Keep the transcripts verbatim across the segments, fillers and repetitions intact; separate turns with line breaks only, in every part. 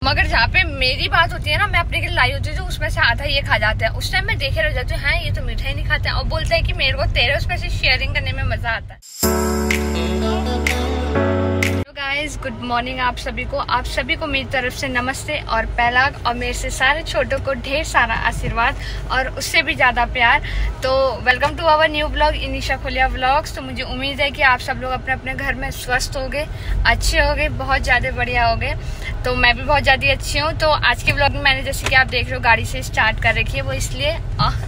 मगर जहाँ पे मेरी बात होती है ना, मैं अपने के लिए लाई होती हूँ, उसमें से आधा ये खा जाते हैं। उस टाइम मैं देखे रह जाती हूँ, हाँ ये तो मिठाई नहीं खाते हैं, और बोलते हैं कि मेरे को तेरे उसमें से शेयरिंग करने में मजा आता है। गाइस गुड मॉर्निंग आप सभी को आप सभी को मेरी तरफ से नमस्ते और पहला, और मेरे से सारे छोटों को ढेर सारा आशीर्वाद और उससे भी ज़्यादा प्यार। तो welcome to our new blog Inisha Khulia vlogs. तो मुझे उम्मीद है कि आप सब लोग अपने अपने घर में स्वस्थ होंगे, अच्छे होंगे, बहुत ज़्यादा बढ़िया होंगे। तो मैं भी बहुत ज़्यादा अच्छी हूँ। तो आज के ब्लॉग में मैंने जैसे कि आप देख रहे हो गाड़ी से स्टार्ट कर रखी है, वो इसलिए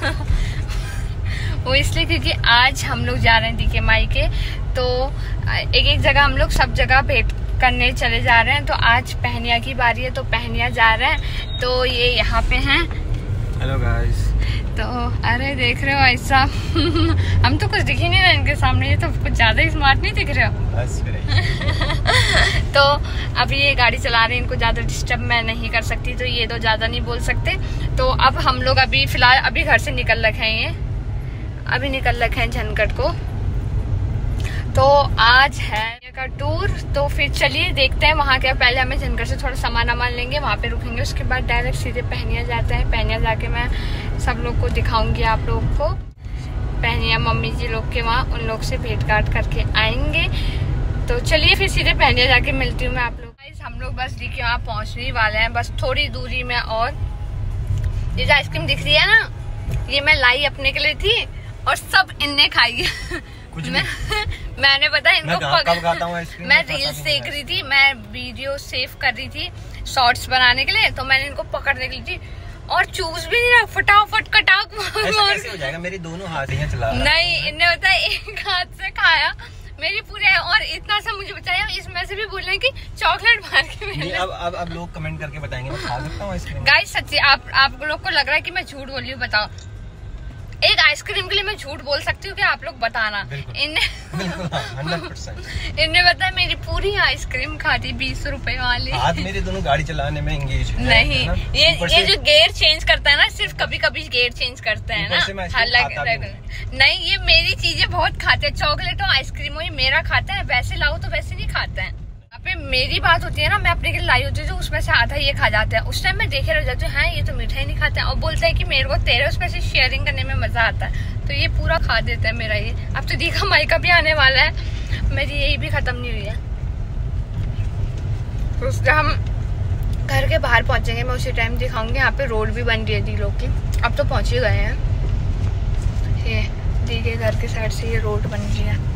वो इसलिए क्योंकि आज हम लोग जा रहे हैं दी के माई के। तो एक एक जगह हम लोग सब जगह भेंट करने चले जा रहे हैं। तो आज पहनिया की बारी है, तो पहनिया जा रहे हैं। तो ये यहाँ पे हैं।
Hello guys.
तो अरे देख रहे हो ऐसा हम तो कुछ दिख ही नहीं रहे इनके सामने, ये तो कुछ ज्यादा ही स्मार्ट नहीं दिख रहे हो। तो अभी ये गाड़ी चला रहे हैं, इनको ज्यादा डिस्टर्ब मैं नहीं कर सकती, तो ये तो ज्यादा नहीं बोल सकते। तो अब हम लोग अभी फिलहाल अभी घर से निकल रखे हैं, ये अभी निकल रखे हैं झनकट को। तो आज है का टूर। तो फिर चलिए देखते हैं वहाँ क्या। पहले हमें झनकट से थोड़ा सामान वामान लेंगे, वहाँ पे रुकेंगे, उसके बाद डायरेक्ट सीधे पहनिया जाते हैं। पहनिया जाके मैं सब लोग को दिखाऊंगी, आप लोग को पहनिया मम्मी जी लोग के वहाँ, उन लोग से भेंट घाट करके आएंगे। तो चलिए फिर सीधे पहनिया जाके मिलती हूँ मैं आप लोग। हम लोग बस दी के वहाँ पहुँचने वाले हैं, बस थोड़ी दूरी में। और ये जो आइसक्रीम दिख रही है ना, ये मैं लाई अपने के लिए थी और सब इनने खाई मैं, मैंने पता इनको पक... मैं रील्स देख रही थी, मैं वीडियो सेव कर रही थी शॉर्ट्स बनाने के लिए। तो मैंने इनको पकड़ने के लिए थी और चूस भी नहीं रहा, फटाफट कटाक
कैसे हो जाएगा, मेरी दोनों हाथ ही चला रहा।
नहीं इन्हें होता है एक हाथ से खाया मेरी पूरे, और इतना सा मुझे बचाया। इसमें से भी बोले कि चॉकलेट मार के नहीं,
अब अब अब लोग कमेंट करके बताएंगे मैं खा सकता हूँ आइसक्रीम।
गाइस सच्ची आप आप लोग को लग रहा है कि मैं झूठ बोल रही हूँ, बताओ एक आइसक्रीम के लिए मैं झूठ बोल सकती हूँ क्या? आप लोग बताना। इनने इनने बताया मेरी पूरी आइसक्रीम खाती बीस रुपए वाली।
आज मेरे दोनों गाड़ी चलाने में एंगेज
नहीं, ये ये जो गेयर चेंज करता है ना, सिर्फ कभी कभी गेयर चेंज करते हैं ना, अलग नहीं। ये मेरी चीजें बहुत खाते हैं, चॉकलेट और आइसक्रीम हो, ये मेरा खाता है। वैसे लाओ तो वैसे नहीं खाते हैं। पे मेरी बात होती है ना, मैं अपने के लिए लाई होती हूँ, उसमें से आधा ये खा जाते हैं। उस टाइम मैं देखे रह जाती हूँ, हाँ ये तो मिठाई नहीं खाते हैं, और बोलते हैं कि मेरे को तेरे उसमें से शेयरिंग करने में मजा आता है। तो ये पूरा खा देते हैं मेरा ये। अब तो दीघा माई का भी आने वाला है, मेरी यही भी खत्म नहीं हुई है। तो उसका हम घर के बाहर पहुंचेंगे, मैं उसी टाइम दिखाऊंगी। यहाँ पे रोड भी बन रही है दी लोग की, अब तो पहुंच ही गए हैं। ये दी के घर के साइड से ये रोड बन रही है,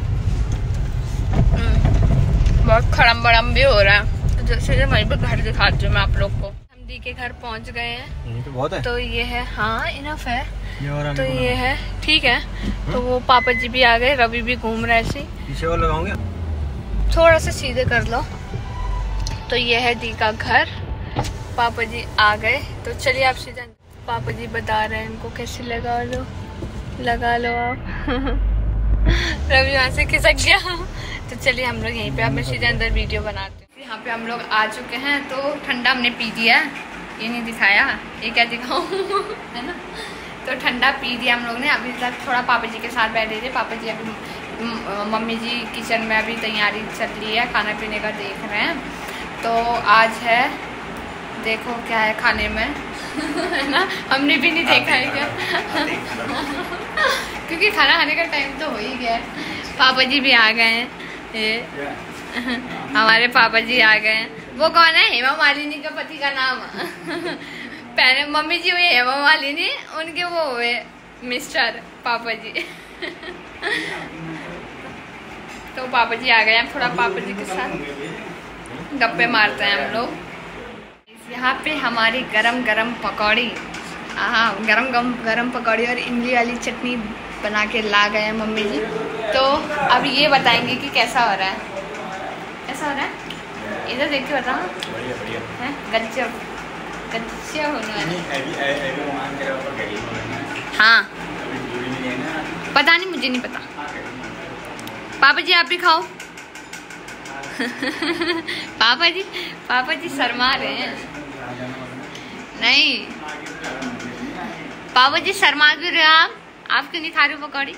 बहुत खड़म बड़म भी हो रहा है। जैसे वहीं पे घर दिखाती हूँ मैं आप लोग को। हम दी के घर पहुँच गए हैं।
तो बहुत है।
तो ये है, हाँ इनफ है।
ये
तो ये है, ठीक है। तो वो पापा जी भी आ गए, रवि भी घूम रहे ऐसे।
पीछे और लगाऊंगे,
थोड़ा सा सीधे कर लो। तो ये है दी का घर, पापा जी आ गए। तो चलिए आप सीधे, पापा जी बता रहे हैं इनको कैसे लगा लो, लगा लो आप रवि वहाँ से खिसक गया। तो चलिए हम लोग यहीं पे, अब मैं सीधे अंदर वीडियो बनाते हैं। यहाँ पे हम लोग आ चुके हैं। तो ठंडा हमने पी दिया, ये नहीं दिखाया, ये क्या दिखाऊं है ना। तो ठंडा पी दिया हम लोग ने। अभी तक थोड़ा पापा जी के साथ बैठे थे। पापा जी अभी मम्मी जी किचन में अभी तैयारी चल रही है, खाना पीने का देख रहे हैं। तो आज है, देखो क्या है खाने में है ना, हमने भी नहीं देखा है क्या क्योंकि खाना खाने का टाइम तो हो ही गया। पापा जी भी आ गए हैं, ये हमारे पापा जी आ गए हैं। वो कौन है? हेमा मालिनी का पति का नाम पहले मम्मी जी हुई हेमा मालिनी, उनके वो हुए मिस्टर पापा जी तो पापा जी आ गए हैं, थोड़ा पापा जी के साथ गप्पे मारते हैं हम लोग। यहाँ पे हमारी गरम गरम पकौड़ी, हाँ गरम गरम गरम पकौड़ी और इमली वाली चटनी बना के ला गए हैं मम्मी जी। तो अब ये बताएंगे कि कैसा हो रहा है, कैसा हो रहा है, इधर देख के बताओ। है गजब गजब होने हाँ, पता नहीं, मुझे नहीं पता। पापा जी आप भी खाओ पापा जी पापा जी शर्मा रहे हैं। नहीं पापा जी शर्मा भी रहे आप आप क्यों नहीं खा रहे हो पकौड़ी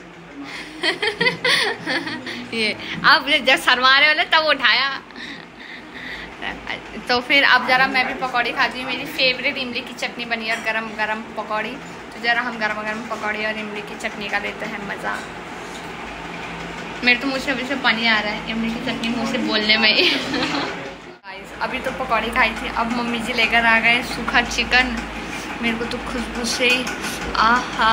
ये आप जब शर्मा रहे वाले तब उठाया। तो फिर अब ज़रा मैं भी पकौड़ी खाती हूँ। मेरी फेवरेट इमली की चटनी बनी और गरम गरम पकौड़ी। तो ज़रा हम गरम गरम पकौड़ी और इमली की चटनी का लेते हैं मज़ा। मेरे तो मुँह से अभी से पानी आ रहा है इमली की चटनी मुँह से बोलने में ही। अभी तो पकौड़ी खाई थी, अब मम्मी जी लेकर आ गए सूखा चिकन। मेरे को तो खुशबू से ही आहा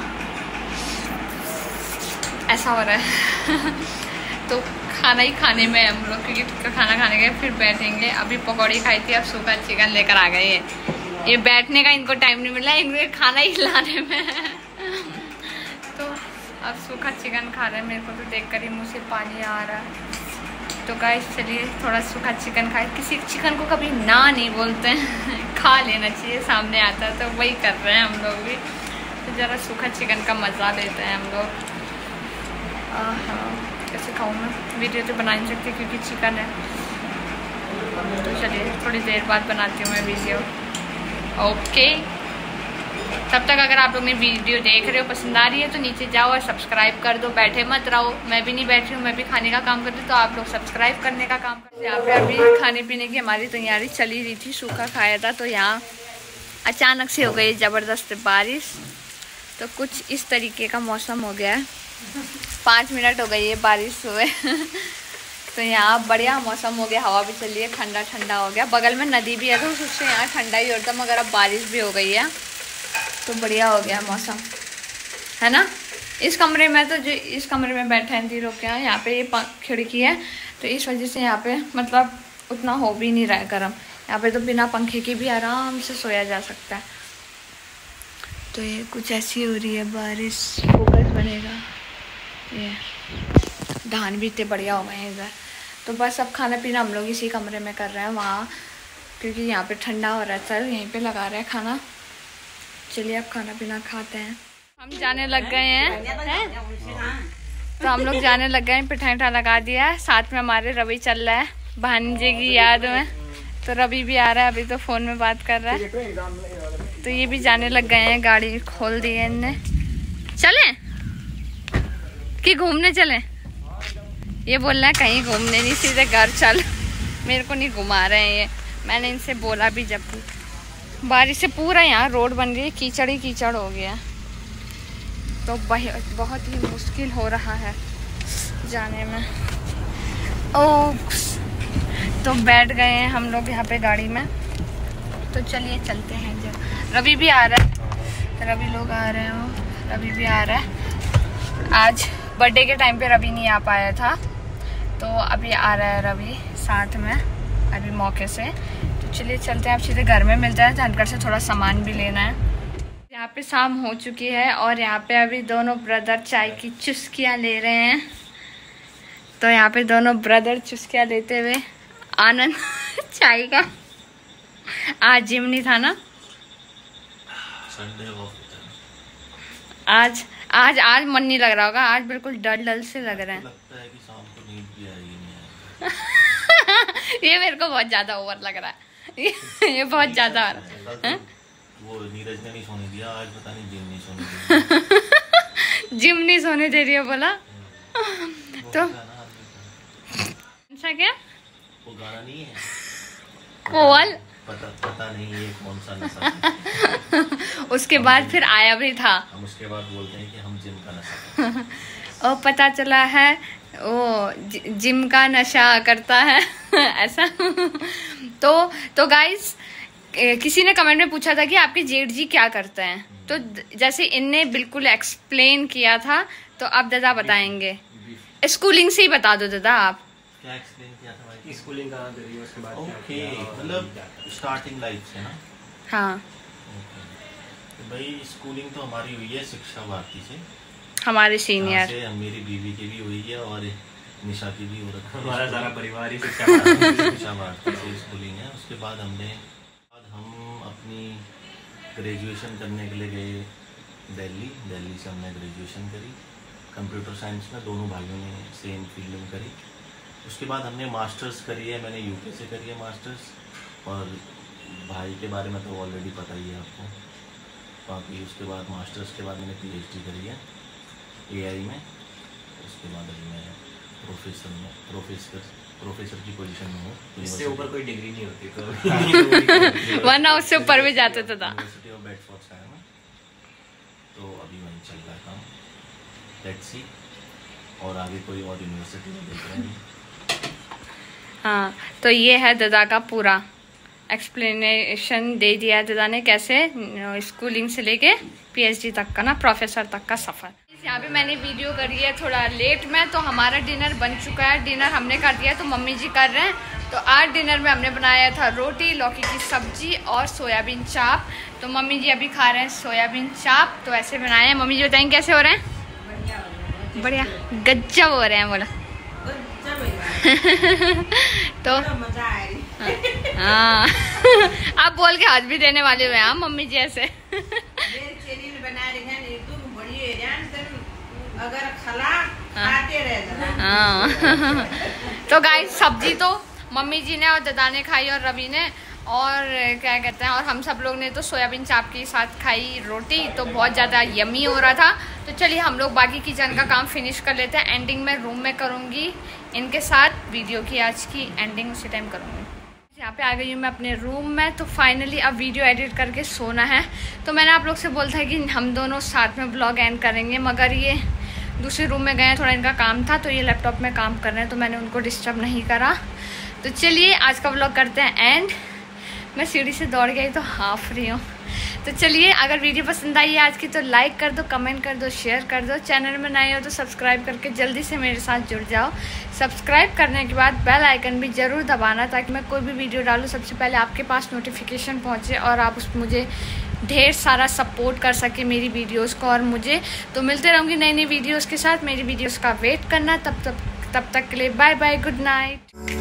ऐसा हो रहा है। तो खाना ही खाने में हम लोग, क्योंकि खाना खाने गए फिर बैठेंगे। अभी पकौड़ी खाई थी, अब सूखा चिकन लेकर आ गए हैं। ये बैठने का इनको टाइम नहीं मिला, इनको खाना ही लाने में। तो अब सूखा चिकन खा रहे हैं। मेरे को तो देख कर ही मुँह से पानी आ रहा है। तो गाइस चलिए थोड़ा सूखा चिकन खाए। किसी चिकन को कभी ना नहीं बोलते हैं, खा लेना चाहिए, सामने आता है तो वही कर रहे हैं हम लोग भी। तो ज़रा सूखा चिकन का मज़ा लेते हैं हम लोग। हाँ कैसे खाऊँ मैं, वीडियो तो बना नहीं सकती क्योंकि चिकन है। तो चलिए थोड़ी देर बाद बनाती हूँ मैं वीडियो। ओके, तब तक अगर आप लोग ने वीडियो देख रहे हो, पसंद आ रही है तो नीचे जाओ और सब्सक्राइब कर दो। बैठे मत रहो, मैं भी नहीं बैठी हूँ, मैं भी खाने का काम करती हूँ। तो आप लोग सब्सक्राइब करने का काम करते। यहाँ पे अभी खाने पीने की हमारी तैयारी चली रही थी। सूखा खाया था तो यहाँ अचानक से हो गई ज़बरदस्त बारिश। तो कुछ इस तरीके का मौसम हो गया है। पाँच मिनट हो गई है बारिश हुए। तो यहाँ बढ़िया मौसम हो गया, हवा भी चल रही है, ठंडा ठंडा हो गया। बगल में नदी भी है तो उससे यहाँ ठंडा ही होता, मगर अब बारिश भी हो गई है तो बढ़िया हो गया मौसम, है ना। इस कमरे में तो जो इस कमरे में बैठे हैं तीनों के यहाँ, यहाँ पे ये खिड़की है तो इस वजह से यहाँ पे मतलब उतना हो भी नहीं रहा है गर्म। यहाँ पे तो बिना पंखे के भी आराम से सोया जा सकता है। तो ये कुछ ऐसी हो रही है बारिश, फोकस बनेगा। ये धान भी इतने बढ़िया हो गए हैं इधर। तो बस अब खाना पीना हम लोग इसी कमरे में कर रहे हैं, वहाँ क्योंकि यहाँ पे ठंडा हो रहा है सर, यहीं पे लगा रहे हैं खाना। चलिए अब खाना पीना खाते हैं। हम जाने लग गए हैं, हैं? तो हम लोग जाने लग गए हैं, पिठा उठा लगा दिया है। साथ में हमारे रवि चल रहा है भांजे की याद में। तो रवि भी आ रहा है, अभी तो फ़ोन में बात कर रहा है। तो ये भी जाने लग गए हैं, गाड़ी खोल दी है इनने। चलें कि घूमने चलें? ये बोल रहा है कहीं घूमने नहीं, सीधे घर चल। मेरे को नहीं घुमा रहे हैं ये, मैंने इनसे बोला भी। जब बारिश से पूरा यहाँ रोड बन गई, कीचड़ ही कीचड़ हो गया। तो बहुत ही मुश्किल हो रहा है जाने में। ओ तो बैठ गए हैं हम लोग यहाँ पे गाड़ी में। तो चलिए चलते हैं। जब रवि भी आ रहा है, रवि लोग आ रहे हो, रवि भी आ रहा है। आज बर्थडे के टाइम पे रवि नहीं आ पाया था, तो अभी आ रहा है रवि साथ में अभी मौके से। तो चलिए चलते हैं, अब सीधे घर में मिलते हैं। जानकर से थोड़ा सामान भी लेना है। यहाँ पे शाम हो चुकी है और यहाँ पे अभी दोनों ब्रदर चाय की चुस्कियाँ ले रहे हैं। तो यहाँ पे दोनों ब्रदर चुस्कियाँ लेते हुए आनंद चाय का। आज जिम नहीं था ना,
संडे
आज आज आज मन नहीं लग रहा होगा, आज बिल्कुल डल डल से लग रहा है।
लगता है कि शाम को नींद भी आएगी नहीं।
ये मेरे को बहुत ज्यादा ओवर लग रहा है। ये बहुत ज्यादा हो रहा है।
वो नीरज ने नहीं सोने दिया आज, पता नहीं जिम नहीं सोने दिया।
जिम नहीं सोने दे रही है बोला। तो ऐसा क्या?
वो गाना नहीं है
कोवल,
पता पता नहीं ये कौन सा नशा है।
उसके बाद फिर आया भी था।
हम उसके बाद बोलते हैं कि हम जिम का नशा।
और पता चला है वो जिम का नशा करता है। ऐसा। तो तो गाइस, किसी ने कमेंट में पूछा था कि आपके जेठ जी क्या करते हैं। तो जैसे इनने बिल्कुल एक्सप्लेन किया था, तो अब दादा बताएंगे। स्कूलिंग से ही बता दो दादा आप।
क्या एक्सप्लेन किया था भाई?
स्कूलिंग कहाँ करी है उसके बाद?
ओके, मतलब स्टार्टिंग लाइफ से ना।
हाँ
तो भाई स्कूलिंग तो हमारी हुई है शिक्षा भारती से,
हमारे सीनियर
से मेरी बीवी की भी हुई है और निशा की भी हो रखी है।
हमारा सारा परिवार ही शिक्षा
शिक्षा भारती से स्कूलिंग है। उसके बाद हमने हम अपनी ग्रेजुएशन करने के लिए गए दिल्ली। दिल्ली से हमने ग्रेजुएशन करी कंप्यूटर साइंस में, दोनों भाइयों ने सेम फील्ड में करी। उसके बाद हमने मास्टर्स करी है, मैंने यूके से करी है मास्टर्स। और भाई के बारे में तो ऑलरेडी पता ही है आपको। बाकी उसके बाद मास्टर्स के बाद मैंने पीएचडी करी है एआई में। उसके बाद अभी मैं प्रोफेसर में प्रोफेसर प्रोफेसर की पोजीशन में हूँ।
इससे ऊपर कोई डिग्री नहीं होती तो
वरना उससे ऊपर भी जाते थे।
यूनिवर्सिटी ऑफ बेडफोर्ड से आया मैं, तो अभी वहीं चल रहा है काम। लेट्स सी, और आगे कोई और यूनिवर्सिटी में देख रहे हैं।
हाँ, तो ये है दादा का पूरा एक्सप्लेनेशन दे दिया है दादा ने, कैसे स्कूलिंग से लेके पीएचडी तक का ना, प्रोफेसर तक का सफ़र। यहाँ पे मैंने वीडियो करी है थोड़ा लेट में, तो हमारा डिनर बन चुका है। डिनर हमने कर दिया, तो मम्मी जी कर रहे हैं। तो आज डिनर में हमने बनाया था रोटी, लौकी की सब्जी और सोयाबीन चाप। तो मम्मी जी अभी खा रहे हैं सोयाबीन चाप। तो ऐसे बनाए हैं। मम्मी जी बताएंगे कैसे हो रहे हैं? बढ़िया, गज्जब हो रहे हैं बोला। तो हाँ आप बोल के हाथ भी देने वाले हुए हैं मम्मी जी ऐसे।
अगर खला खाते रह
हाँ तो गाइस सब्जी तो मम्मी जी ने और दादा ने खाई और रवि ने, और क्या कहते हैं, और हम सब लोग ने तो सोयाबीन चाप के साथ खाई रोटी। तो बहुत ज़्यादा यमी हो रहा था। तो चलिए हम लोग बाकी किचन का काम फिनिश कर लेते हैं। एंडिंग में रूम में करूँगी इनके साथ वीडियो की, आज की एंडिंग उसी टाइम करूँगी। यहाँ पे आ गई हूँ मैं अपने रूम में। तो फाइनली अब वीडियो एडिट करके सोना है। तो मैंने आप लोग से बोला था कि हम दोनों साथ में ब्लॉग एंड करेंगे, मगर ये दूसरे रूम में गए, थोड़ा इनका काम था, तो ये लैपटॉप में काम कर रहे हैं, तो मैंने उनको डिस्टर्ब नहीं करा। तो चलिए आज का ब्लॉग करते हैं एंड। मैं सीढ़ी से दौड़ गई तो हाफ रही हूँ। तो चलिए, अगर वीडियो पसंद आई है आज की तो लाइक कर दो, कमेंट कर दो, शेयर कर दो। चैनल में नए हो तो सब्सक्राइब करके जल्दी से मेरे साथ जुड़ जाओ। सब्सक्राइब करने के बाद बेल आइकन भी ज़रूर दबाना, ताकि मैं कोई भी वीडियो डालूँ सबसे पहले आपके पास नोटिफिकेशन पहुँचे और आप उस मुझे ढेर सारा सपोर्ट कर सके मेरी वीडियोस को और मुझे। तो मिलते रहूँगी नई नई वीडियोस के साथ। मेरी वीडियोस का वेट करना। तब तक तब तक के लिए बाय बाय, गुड नाइट।